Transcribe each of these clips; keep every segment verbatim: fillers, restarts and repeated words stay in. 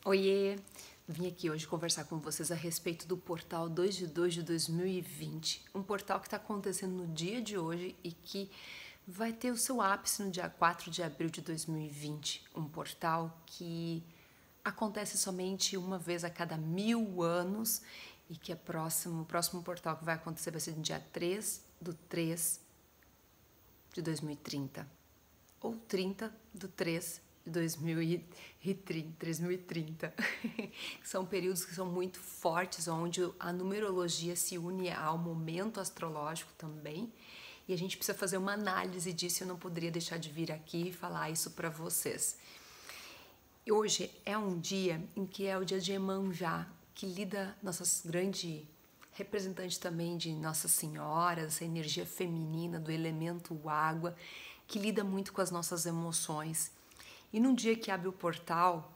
Oiê! Vim aqui hoje conversar com vocês a respeito do portal dois de dois de dois mil e vinte, um portal que está acontecendo no dia de hoje e que vai ter o seu ápice no dia quatro de abril de dois mil e vinte, um portal que acontece somente uma vez a cada mil anos e que é próximo, o próximo portal que vai acontecer vai ser no dia três do três de dois mil e trinta, ou trinta do três de dois mil e trinta. São períodos que são muito fortes, onde a numerologia se une ao momento astrológico também, e a gente precisa fazer uma análise disso. Eu não poderia deixar de vir aqui e falar isso para vocês. Hoje é um dia em que é o dia de Iemanjá, que lida, nossas grande representante também de Nossa Senhora, essa energia feminina do elemento água, que lida muito com as nossas emoções. E num dia que abre o portal,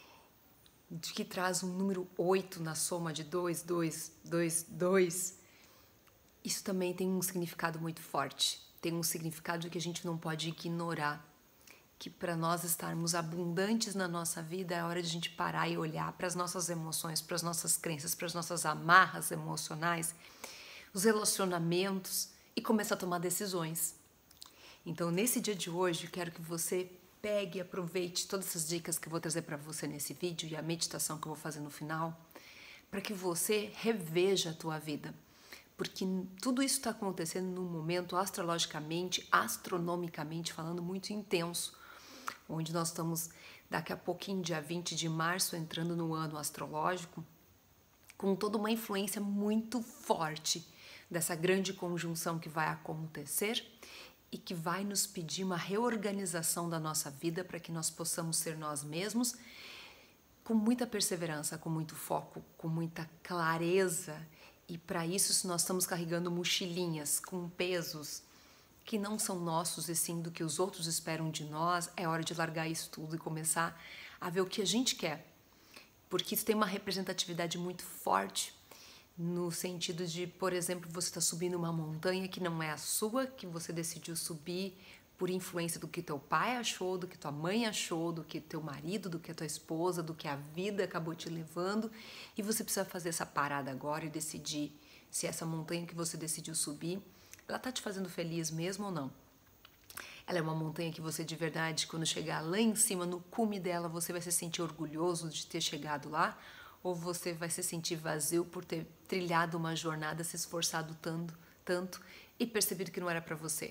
que traz um número oito na soma de dois, dois, dois, dois, isso também tem um significado muito forte. Tem um significado que a gente não pode ignorar. Que para nós estarmos abundantes na nossa vida, é hora de a gente parar e olhar para as nossas emoções, para as nossas crenças, para as nossas amarras emocionais, os relacionamentos e começar a tomar decisões. Então, nesse dia de hoje, eu quero que você pegue e aproveite todas essas dicas que eu vou trazer para você nesse vídeo e a meditação que eu vou fazer no final, para que você reveja a tua vida. Porque tudo isso está acontecendo num momento astrologicamente, astronomicamente falando, muito intenso, onde nós estamos daqui a pouquinho, dia vinte de março, entrando no ano astrológico, com toda uma influência muito forte dessa grande conjunção que vai acontecer e que vai nos pedir uma reorganização da nossa vida para que nós possamos ser nós mesmos com muita perseverança, com muito foco, com muita clareza. E para isso, se nós estamos carregando mochilinhas com pesos que não são nossos e sim do que os outros esperam de nós, é hora de largar isso tudo e começar a ver o que a gente quer. Porque isso tem uma representatividade muito forte no sentido de, por exemplo, você está subindo uma montanha que não é a sua, que você decidiu subir por influência do que teu pai achou, do que tua mãe achou, do que teu marido, do que a tua esposa, do que a vida acabou te levando, e você precisa fazer essa parada agora e decidir se essa montanha que você decidiu subir, ela tá te fazendo feliz mesmo ou não. Ela é uma montanha que você de verdade, quando chegar lá em cima, no cume dela, você vai se sentir orgulhoso de ter chegado lá, ou você vai se sentir vazio por ter trilhado uma jornada, se esforçado tanto, tanto e percebido que não era para você.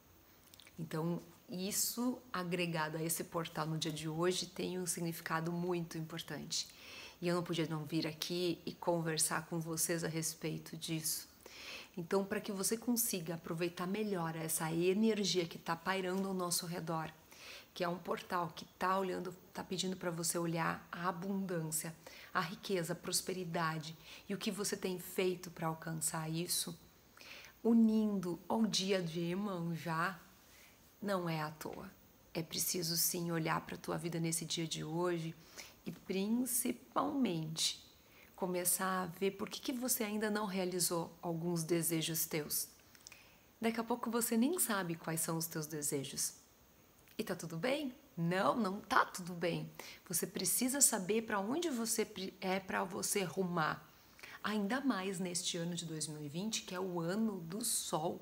Então, isso agregado a esse portal no dia de hoje tem um significado muito importante. E eu não podia não vir aqui e conversar com vocês a respeito disso. Então, para que você consiga aproveitar melhor essa energia que está pairando ao nosso redor, que é um portal que está olhando, está pedindo para você olhar a abundância, a riqueza, a prosperidade e o que você tem feito para alcançar isso, unindo ao dia de Iemanjá, não é à toa. É preciso sim olhar para a tua vida nesse dia de hoje e principalmente começar a ver por que, que você ainda não realizou alguns desejos teus. Daqui a pouco você nem sabe quais são os teus desejos. E tá tudo bem? Não, não tá tudo bem. Você precisa saber para onde você é para você rumar. Ainda mais neste ano de dois mil e vinte, que é o ano do Sol,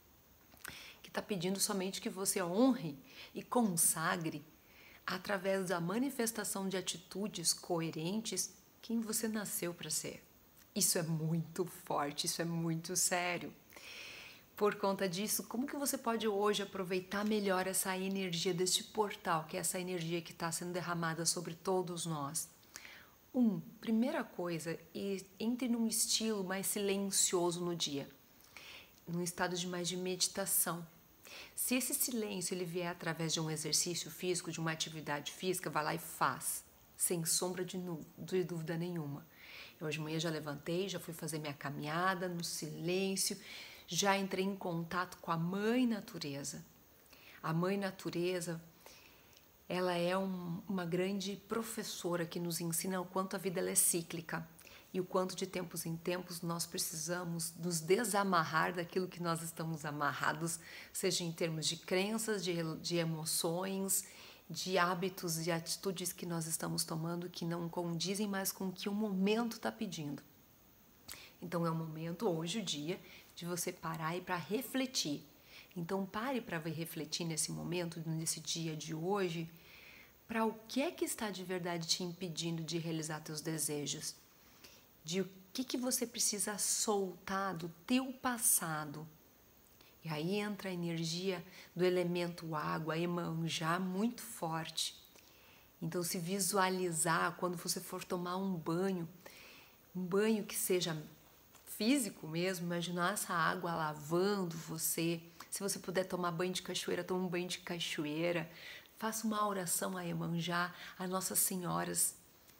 que está pedindo somente que você honre e consagre através da manifestação de atitudes coerentes quem você nasceu para ser. Isso é muito forte, isso é muito sério. Por conta disso, como que você pode hoje aproveitar melhor essa energia deste portal, que é essa energia que está sendo derramada sobre todos nós? Um, primeira coisa, entre num estilo mais silencioso no dia, num estado de mais de meditação. Se esse silêncio ele vier através de um exercício físico, de uma atividade física, vai lá e faz, sem sombra de, de dúvida nenhuma. Eu hoje de manhã já levantei, já fui fazer minha caminhada no silêncio, já entrei em contato com a Mãe Natureza. A Mãe Natureza, ela é um, uma grande professora que nos ensina o quanto a vida ela é cíclica e o quanto de tempos em tempos nós precisamos nos desamarrar daquilo que nós estamos amarrados, seja em termos de crenças, de, de emoções de hábitos e atitudes que nós estamos tomando que não condizem mais com o que o momento está pedindo. Então é o momento, hoje, o dia, de você parar e para refletir. Então pare para refletir nesse momento, nesse dia de hoje, para o que é que está de verdade te impedindo de realizar teus desejos. De o que, que você precisa soltar do teu passado. E aí entra a energia do elemento água, Iemanjá, muito forte. Então se visualizar quando você for tomar um banho, um banho que seja físico mesmo, imaginar essa água lavando você. Se você puder tomar banho de cachoeira, toma um banho de cachoeira. Faça uma oração a Iemanjá, a Nossas Senhoras.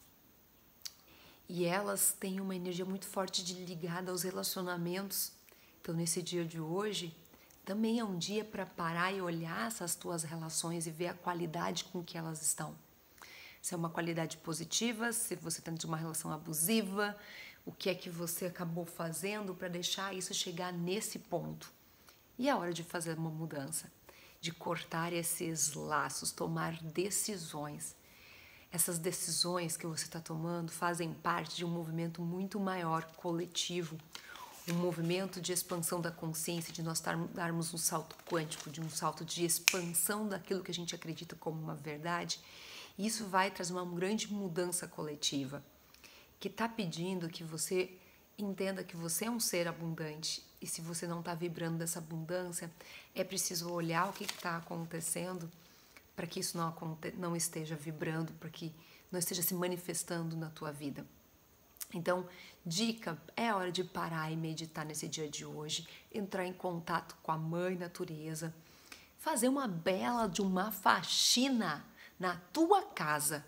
E elas têm uma energia muito forte de ligada aos relacionamentos. Então, nesse dia de hoje, também é um dia para parar e olhar essas tuas relações e ver a qualidade com que elas estão. Se é uma qualidade positiva, se você está de uma relação abusiva, o que é que você acabou fazendo para deixar isso chegar nesse ponto. E é hora de fazer uma mudança, de cortar esses laços, tomar decisões. Essas decisões que você está tomando fazem parte de um movimento muito maior, coletivo, um movimento de expansão da consciência, de nós darmos um salto quântico, de um salto de expansão daquilo que a gente acredita como uma verdade. E isso vai trazer uma grande mudança coletiva, que está pedindo que você entenda que você é um ser abundante. E se você não está vibrando dessa abundância, é preciso olhar o que está acontecendo para que isso não, aconte não esteja vibrando, para que não esteja se manifestando na tua vida. Então, dica, é hora de parar e meditar nesse dia de hoje, entrar em contato com a Mãe Natureza, fazer uma bela de uma faxina na tua casa.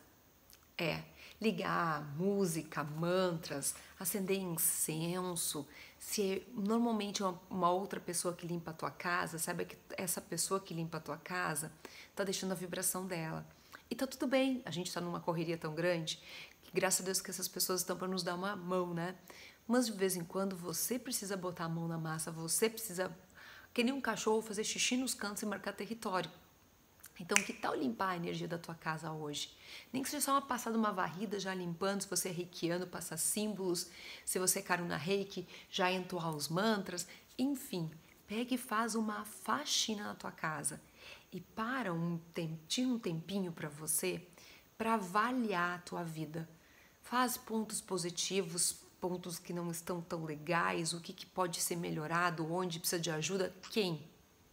É, ligar música, mantras, acender incenso. Se normalmente uma, uma outra pessoa que limpa a tua casa, saiba que essa pessoa que limpa a tua casa tá deixando a vibração dela. E tá tudo bem, a gente tá numa correria tão grande que graças a Deus que essas pessoas estão para nos dar uma mão, né? Mas de vez em quando você precisa botar a mão na massa, você precisa, que nem um cachorro, fazer xixi nos cantos e marcar território. Então, que tal limpar a energia da tua casa hoje? Nem que seja só uma passada, uma varrida já limpando, se você é reikiano, passar símbolos, se você é karuna reiki, já entoar os mantras, enfim, pega e faz uma faxina na tua casa e para um tempinho, um tempinho para você, para avaliar a tua vida. Faz pontos positivos, pontos que não estão tão legais, o que, que pode ser melhorado, onde precisa de ajuda, quem?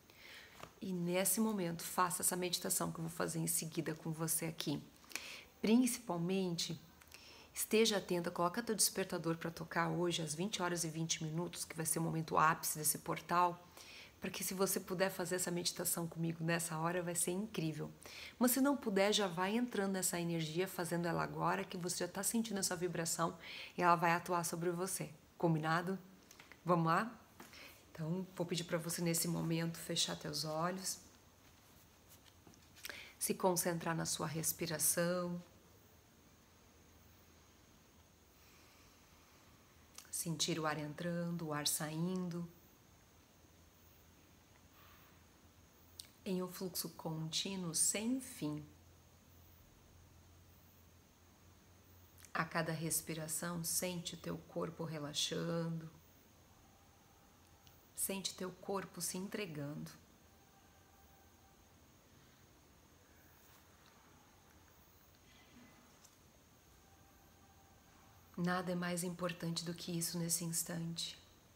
E nesse momento, faça essa meditação que eu vou fazer em seguida com você aqui. Principalmente, esteja atenta, coloca teu despertador para tocar hoje às vinte horas e vinte minutos, que vai ser o momento ápice desse portal, para que se você puder fazer essa meditação comigo nessa hora, vai ser incrível. Mas se não puder, já vai entrando nessa energia, fazendo ela agora, que você já está sentindo essa vibração e ela vai atuar sobre você. Combinado? Vamos lá? Então, vou pedir para você nesse momento fechar teus olhos, se concentrar na sua respiração, sentir o ar entrando, o ar saindo, em um fluxo contínuo sem fim. A cada respiração, sente o teu corpo relaxando, sente teu corpo se entregando. Nada é mais importante do que isso nesse instante.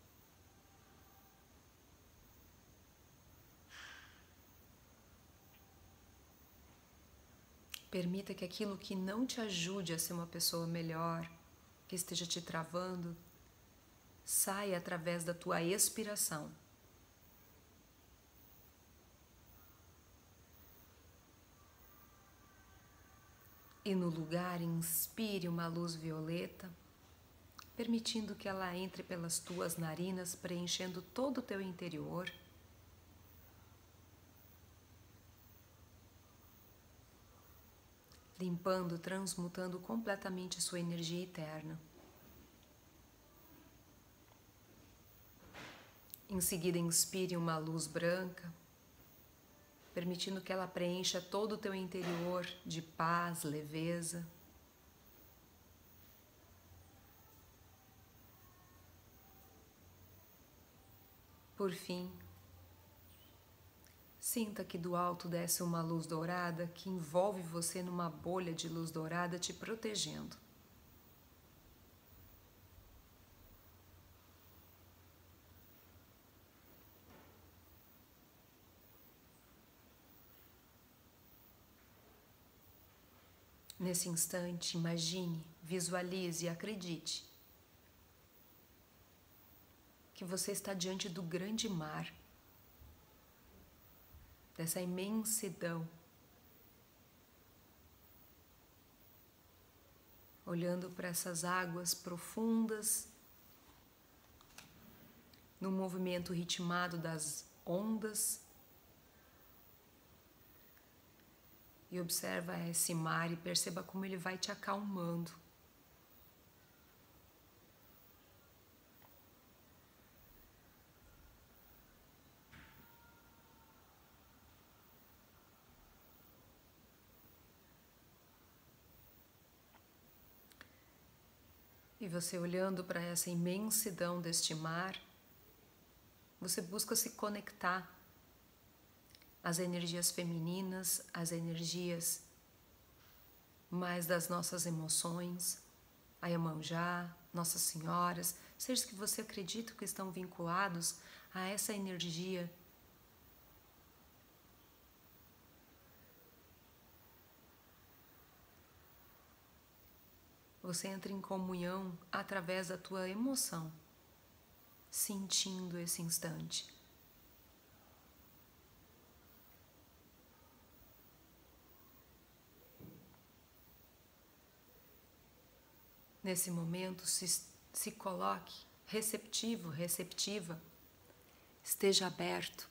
Permita que aquilo que não te ajude a ser uma pessoa melhor, que esteja te travando, saia através da tua expiração. E no lugar, inspire uma luz violeta, permitindo que ela entre pelas tuas narinas, preenchendo todo o teu interior. Limpando, transmutando completamente sua energia eterna. Em seguida, inspire uma luz branca, permitindo que ela preencha todo o teu interior de paz, leveza. Por fim, sinta que do alto desce uma luz dourada que envolve você numa bolha de luz dourada te protegendo. Nesse instante, imagine, visualize e acredite que você está diante do grande mar, dessa imensidão, olhando para essas águas profundas, no movimento ritmado das ondas, e observa esse mar e perceba como ele vai te acalmando. E você olhando para essa imensidão deste mar, você busca se conectar às energias femininas, às energias mais das nossas emoções, a Iemanjá, Nossas Senhoras, seres que você acredita que estão vinculados a essa energia. Você entra em comunhão através da tua emoção, sentindo esse instante. Nesse momento, se, se coloque receptivo, receptiva, esteja aberto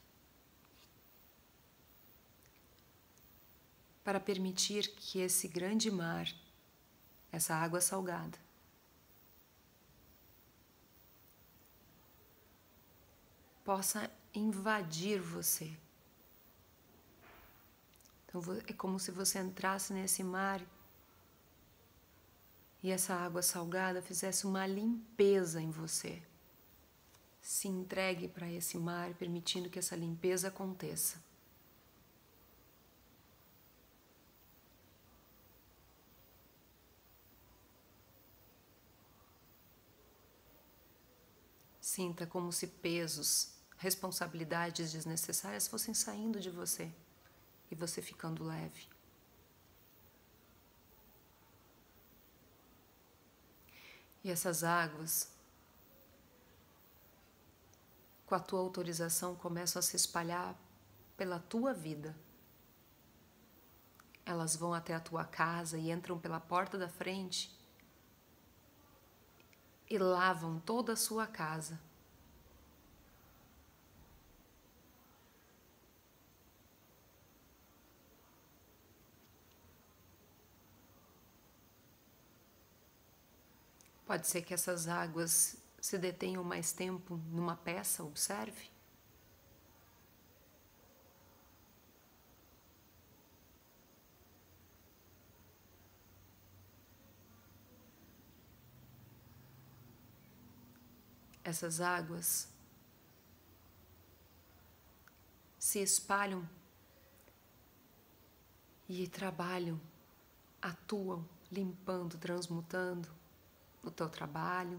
para permitir que esse grande mar, essa água salgada, possa invadir você. Então é como se você entrasse nesse mar e essa água salgada fizesse uma limpeza em você. Se entregue para esse mar, permitindo que essa limpeza aconteça. Sinta como se pesos, responsabilidades desnecessárias fossem saindo de você e você ficando leve. E essas águas, com a tua autorização, começam a se espalhar pela tua vida. Elas vão até a tua casa e entram pela porta da frente e lavam toda a sua casa. Pode ser que essas águas se detenham mais tempo numa peça, observe. Essas águas se espalham e trabalham, atuam, limpando, transmutando o teu trabalho.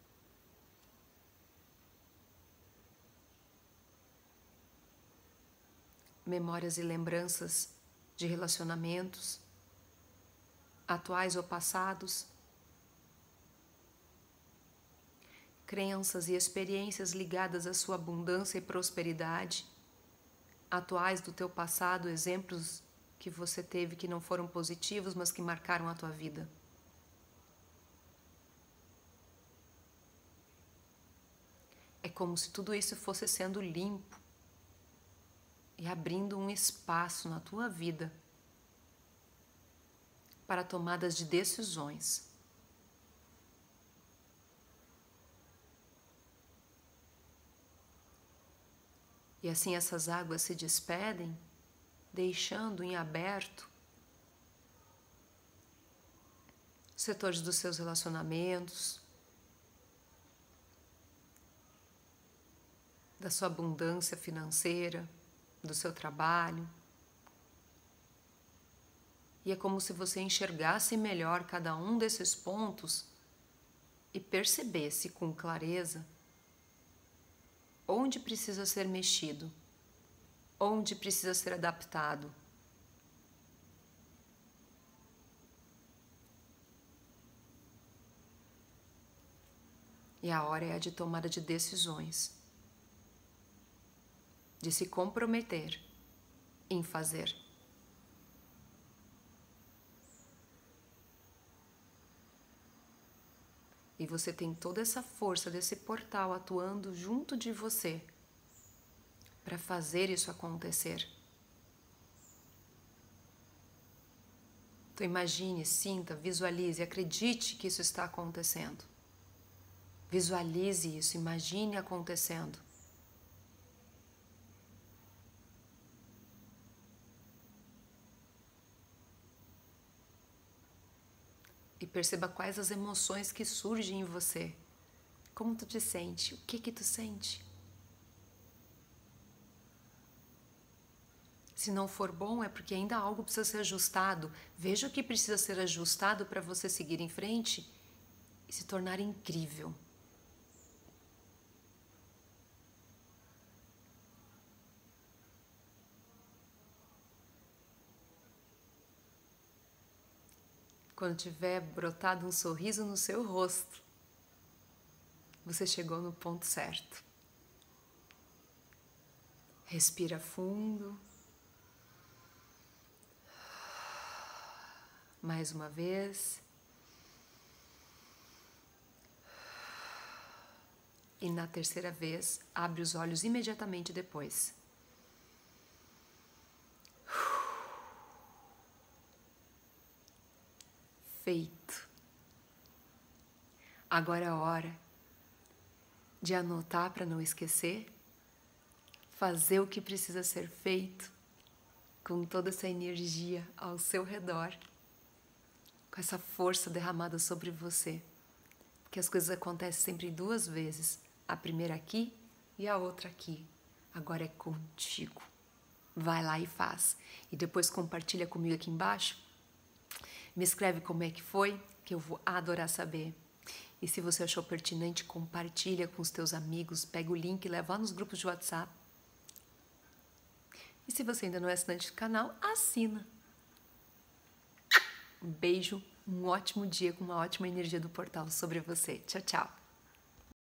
Memórias e lembranças de relacionamentos, atuais ou passados. Crenças e experiências ligadas à sua abundância e prosperidade, atuais do teu passado, exemplos que você teve que não foram positivos, mas que marcaram a tua vida. É como se tudo isso fosse sendo limpo e abrindo um espaço na tua vida para tomadas de decisões. E assim essas águas se despedem deixando em aberto setores dos seus relacionamentos, da sua abundância financeira, do seu trabalho. E é como se você enxergasse melhor cada um desses pontos e percebesse com clareza onde precisa ser mexido, onde precisa ser adaptado. E a hora é a de tomada de decisões, de se comprometer em fazer. E você tem toda essa força desse portal atuando junto de você para fazer isso acontecer. Então imagine, sinta, visualize, acredite que isso está acontecendo. Visualize isso, imagine acontecendo. E perceba quais as emoções que surgem em você. Como tu te sente? O que que tu sente? Se não for bom, é porque ainda algo precisa ser ajustado. Veja o que precisa ser ajustado para você seguir em frente e se tornar incrível. Quando tiver brotado um sorriso no seu rosto, você chegou no ponto certo. Respira fundo. Mais uma vez. E na terceira vez, abre os olhos imediatamente depois. Feito. Agora é a hora de anotar para não esquecer, fazer o que precisa ser feito com toda essa energia ao seu redor, com essa força derramada sobre você, porque as coisas acontecem sempre duas vezes, a primeira aqui e a outra aqui. Agora é contigo. Vai lá e faz. E depois compartilha comigo aqui embaixo. Me escreve como é que foi, que eu vou adorar saber. E se você achou pertinente, compartilha com os teus amigos, pega o link e leva lá nos grupos de WhatsApp. E se você ainda não é assinante do canal, assina. Um beijo, um ótimo dia com uma ótima energia do portal sobre você. Tchau, tchau.